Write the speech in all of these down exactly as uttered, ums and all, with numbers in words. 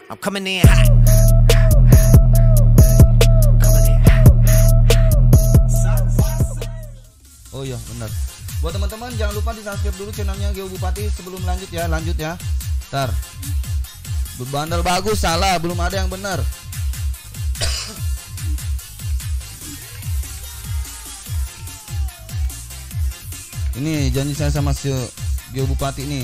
I'm coming in hot. Oh iya benar. Buat teman-teman jangan lupa di subscribe dulu channelnya Geo Bupati sebelum lanjut ya, lanjut ya. Ntar bandel bagus salah, belum ada yang benar. Ini janji saya sama si Geo Bupati nih.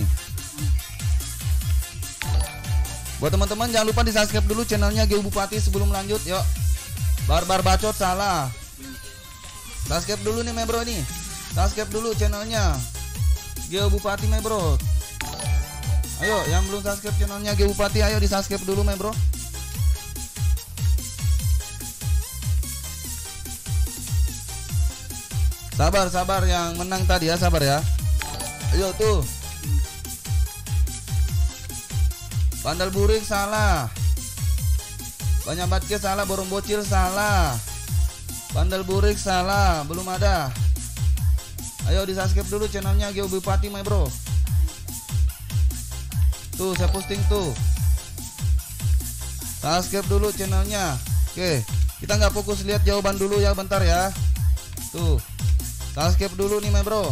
Buat teman-teman jangan lupa di subscribe dulu channelnya Geo Bupati sebelum lanjut. Yuk. Barbar bacot salah. Subscribe dulu nih bro nih. Subscribe dulu channelnya Geo Bupati bro. Ayo yang belum subscribe channelnya Geo Bupati, ayo di subscribe dulu bro. Sabar sabar yang menang tadi ya, sabar ya. Ayo tuh. Bandal burik salah. Banyak batke salah, borong bocil salah. Bandal burik salah, belum ada. Ayo di subscribe dulu channelnya Geo Bupati bro. Tuh saya posting tuh. Subscribe dulu channelnya. Oke, kita nggak fokus lihat jawaban dulu ya, bentar ya. Tuh. Subscribe dulu nih bro.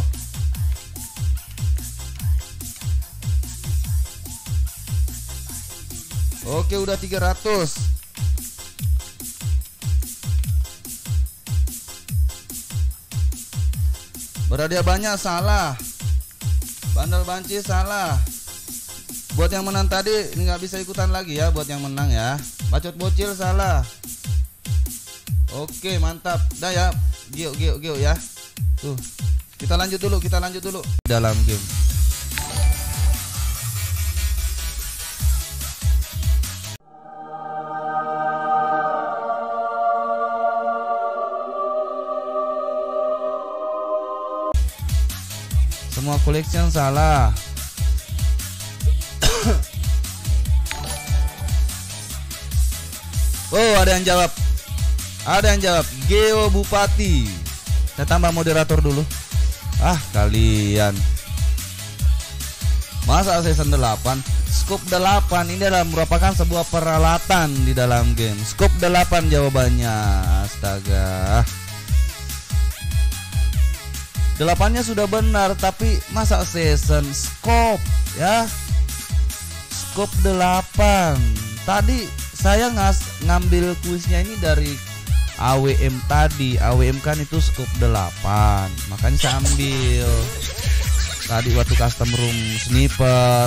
Oke udah tiga ratus. Berhadiah banyak salah. Bandel banci salah. Buat yang menang tadi ini nggak bisa ikutan lagi ya, buat yang menang ya. Bacot bocil salah. Oke mantap. Dah ya. Gio gio gio ya. Tuh, kita lanjut dulu, kita lanjut dulu dalam game. Semua collection salah. Oh, ada yang jawab. Ada yang jawab Geo Bupati. Saya tambah moderator dulu. Ah kalian. Masa season delapan? Scope delapan ini adalah merupakan sebuah peralatan di dalam game. Scope delapan jawabannya. Astaga. Delapannya sudah benar, tapi masa season scope ya. Scope delapan. Tadi saya ngas ngambil kuisnya ini dari A W M tadi. A W M kan itu scope delapan, makanya saya ambil tadi waktu custom room sniper.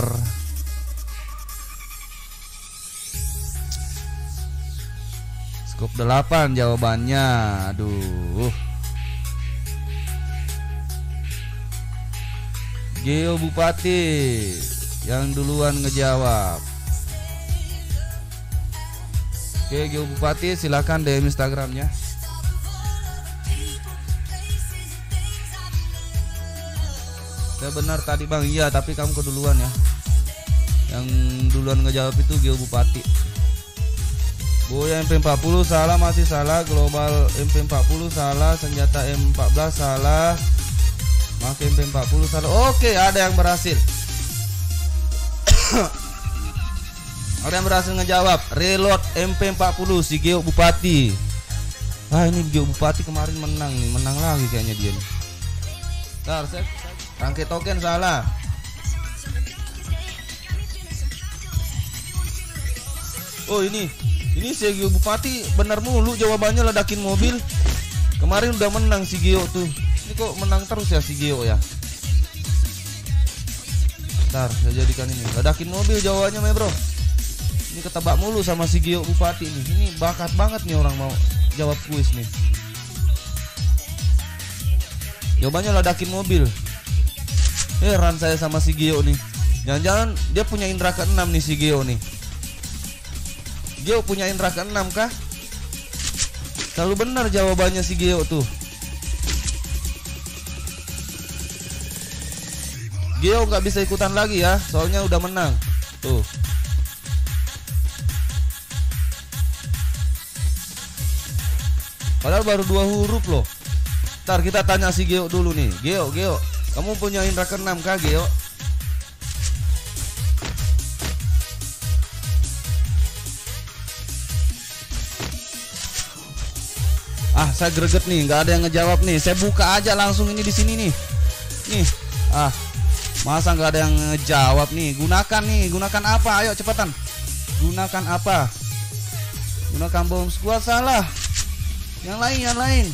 Scope delapan jawabannya. Aduh. Geo Bupati yang duluan ngejawab. Oke Geo Bupati silakan D M Instagramnya. Saya benar tadi bang, iya tapi kamu keduluan ya. Yang duluan ngejawab itu Geo Bupati. Boya M P empat puluh salah, masih salah. Global M P empat puluh salah. Senjata M empat belas salah. Makai M P empat puluh salah. Oke ada yang berhasil. Ada yang berhasil ngejawab. Reload M P empat puluh si Geo Bupati. Ah ini Geo Bupati kemarin menang nih, menang lagi kayaknya dia nih. Ntar saya rangkai token salah. Oh ini, ini si Geo Bupati benar mulu jawabannya, ledakin mobil. Kemarin udah menang si Geo tuh. Ini kok menang terus ya si Geo ya. Ntar saya jadikan ini, ledakin mobil jawabannya bro. Ini ketebak mulu sama si Geo Bupati nih. Ini bakat banget nih orang mau jawab kuis nih. Jawabannya ledakin mobil. Heran saya sama si Geo nih. Jangan-jangan dia punya indra keenam nih si Geo nih. Geo punya indra keenam kah? Selalu benar jawabannya si Geo tuh. Geo nggak bisa ikutan lagi ya, soalnya udah menang. Tuh. Padahal baru dua huruf loh. Ntar kita tanya si Geo dulu nih. Geo, Geo, kamu punya indra keenam kah Geo? Ah, saya greget nih, nggak ada yang ngejawab nih. Saya buka aja langsung ini di sini nih. Nih, ah, masa nggak ada yang ngejawab nih? Gunakan nih, gunakan apa? Ayo cepetan. Gunakan apa? Gunakan bom squad salah. Yang lain, yang lain.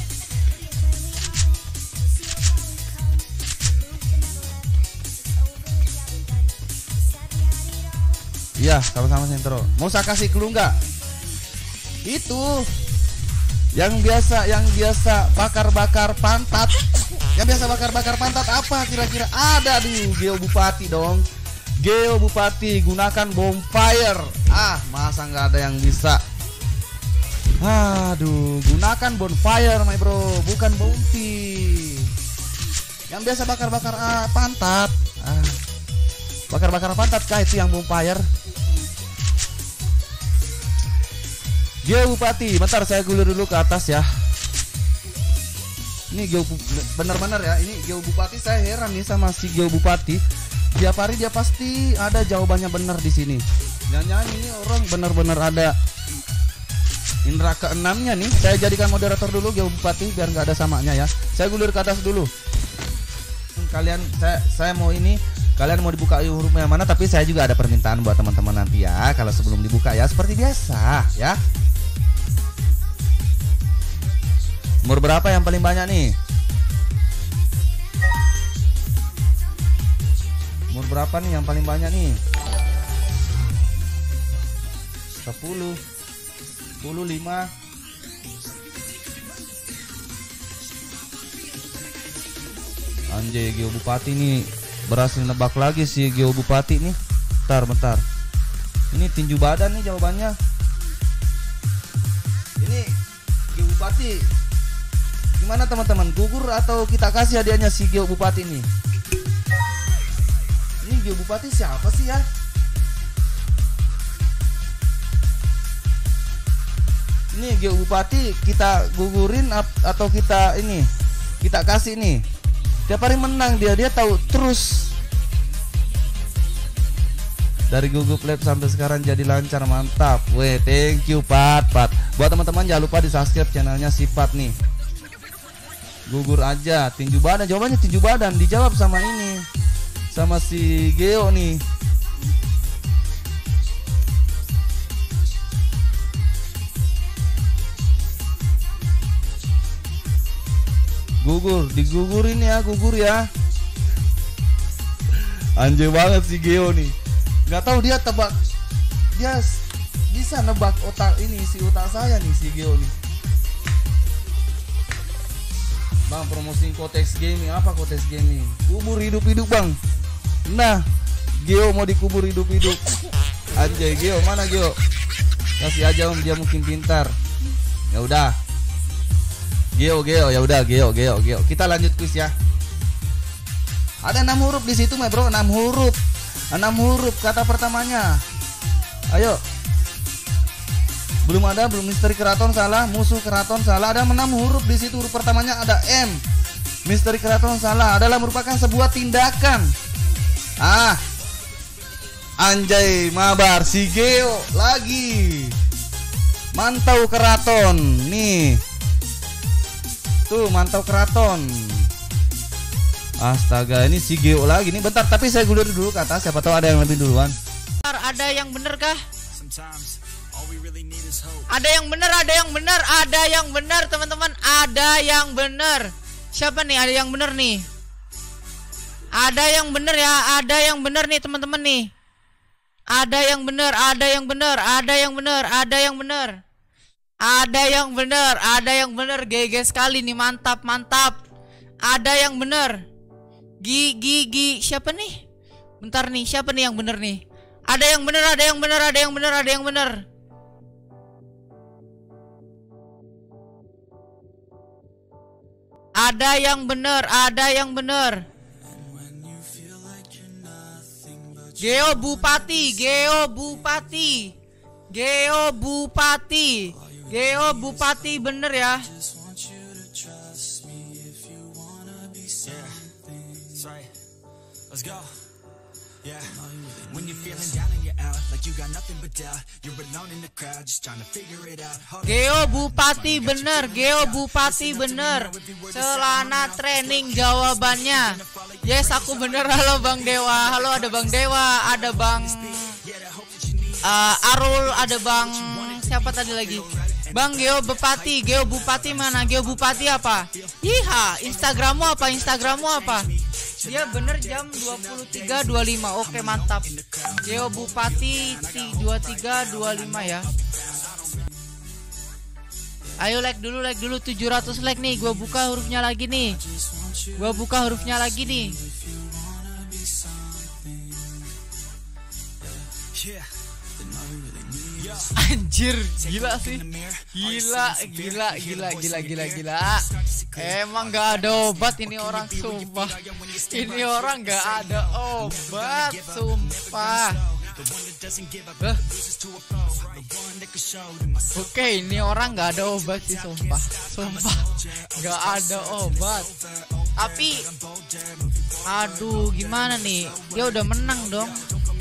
Iya, sama-sama sentro. Mau saya kasih clue nggak? Itu yang biasa, yang biasa bakar-bakar pantat. Yang biasa bakar-bakar pantat apa kira-kira? Ada di Geo Bupati dong. Geo Bupati gunakan bonfire. Ah, masa nggak ada yang bisa? Aduh, gunakan bonfire, my bro, bukan bompi. Yang biasa bakar-bakar ah, pantat. Ah, bakar-bakar pantat kah itu yang bonfire? Geo Bupati, bentar saya gulir dulu ke atas ya. Ini Geo benar-benar ya, ini Geo Bupati, saya heran nih sama si Geo Bupati. Tiap hari dia pasti ada jawabannya benar di sini. Jangan-jangan ini orang benar-benar ada indra keenamnya nih. Saya jadikan moderator dulu Geo Bupati biar nggak ada samanya ya. Saya gulir ke atas dulu. Kalian, saya saya mau ini, kalian mau dibuka huruf yang mana? Tapi saya juga ada permintaan buat teman-teman nanti ya. Kalau sebelum dibuka ya seperti biasa ya. Umur berapa yang paling banyak nih? Umur berapa nih yang paling banyak nih? sepuluh, sepuluh, lima. Anjay, Geo Bupati nih berhasil nebak lagi si Geo Bupati nih. Bentar, bentar. Ini tinju badan nih jawabannya. Ini Geo Bupati. Gimana teman-teman, gugur atau kita kasih hadiahnya si Geo Bupati nih? Ini Geo Bupati siapa sih ya? Ini Geo Bupati kita gugurin atau kita ini, kita kasih nih. Tiap hari menang dia, dia tahu terus. Dari Google Play sampai sekarang jadi lancar, mantap. Weh, thank you Pat, Pat. Buat teman-teman jangan lupa di subscribe channelnya si Pat nih. Gugur aja, tinju badan, jawabannya tinju badan, dijawab sama ini, sama si Geo nih. Gugur, digugurin ya, gugur ya. Anjay banget si Geo nih. Nggak tahu dia tebak, dia bisa nebak otak ini, si otak saya nih si Geo nih. Bang, promosiin Kotex Gaming. Apa Kotex Gaming? Kubur hidup-hidup bang. Nah, Geo mau dikubur hidup-hidup. Anjay, Geo mana Geo? Kasih aja om, dia mungkin pintar. Ya udah, Geo, Geo, ya udah Geo, Geo, Geo. Kita lanjut kuis ya. Ada enam huruf di situ, my bro. Enam huruf, enam huruf kata pertamanya. Ayo. Belum ada, belum misteri keraton salah, musuh keraton salah. Ada enam huruf di situ. Huruf pertamanya ada M. Misteri keraton salah adalah merupakan sebuah tindakan. Ah, anjay, mabar si Geo lagi. Mantau keraton nih. Tuh, mantau keraton. Astaga, ini si Geo lagi nih. Bentar, tapi saya gulir dulu ke atas. Siapa tahu ada yang lebih duluan. Ada yang bener kah? Ada yang benar, ada yang benar, ada yang benar teman-teman, ada yang benar. Siapa nih? Ada yang benar nih. Ada yang benar ya, ada yang benar nih teman-teman nih. Ada yang benar, ada yang benar, ada yang benar, ada yang benar. Ada yang benar, ada yang benar. G G sekali nih, mantap, mantap. Ada yang benar. Gi gi gi siapa nih? Bentar nih, siapa nih yang benar nih? Ada yang benar, ada yang benar, ada yang benar, ada yang benar. Ada yang benar, ada yang benar. Geo Bupati, Geo Bupati, Geo Bupati, Geo Bupati bener ya. Geo Bupati bener, Geo Bupati bener. Celana training jawabannya. Yes, aku bener. Halo Bang Dewa. Halo, ada Bang Dewa, ada Bang uh, Arul, ada Bang siapa tadi lagi? Bang Geo Bupati, Geo Bupati mana? Geo Bupati apa? Iha, Instagrammu apa? Instagrammu apa? Dia bener jam dua puluh tiga dua puluh lima. Oke, mantap. Geo Bupati dua puluh tiga dua puluh lima ya. Ayo like dulu, like dulu tujuh ratus like nih. Gua buka hurufnya lagi nih. Gua buka hurufnya lagi nih. Anjir, gila sih. Gila, gila, gila, gila, gila, gila. Emang gak ada obat ini orang, sumpah. Ini orang gak ada obat, sumpah. Huh? Oke, ini orang gak ada obat sih, sumpah. Sumpah, gak ada obat. Tapi, aduh, gimana nih? Dia udah menang dong.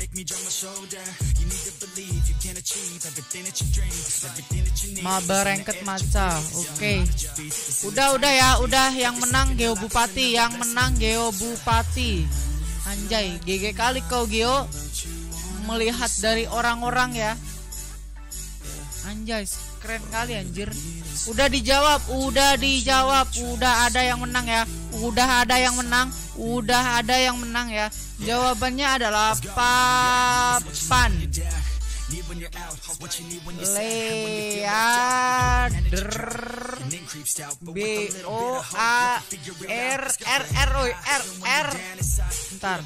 Maba Rengket Maca. Oke. Udah udah ya, udah yang menang Geo Bupati, yang menang Geo Bupati. Anjay, G G kali kau Geo. Melihat dari orang-orang ya. Anjay, keren kali anjir. Udah dijawab, udah dijawab, udah ada yang menang ya. Udah ada yang menang, udah ada yang menang ya. Jawabannya adalah papan. Leader B O A R R R O R R. Bentar.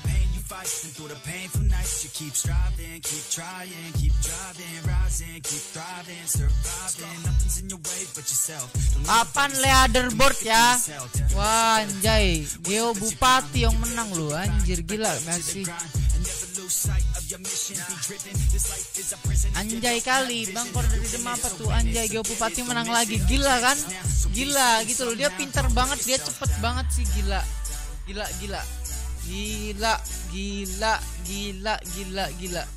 Papan leaderboard ya. Wah, anjay, Geo Bupati yang menang lu, anjir gila masih. Anjay kali, Bang Kor dari Dem apa tuh? Anjay, Geo Bupati menang lagi, gila kan? Gila gitu loh, dia pintar banget, dia cepet banget sih, gila, gila, gila, gila, gila, gila, gila, gila.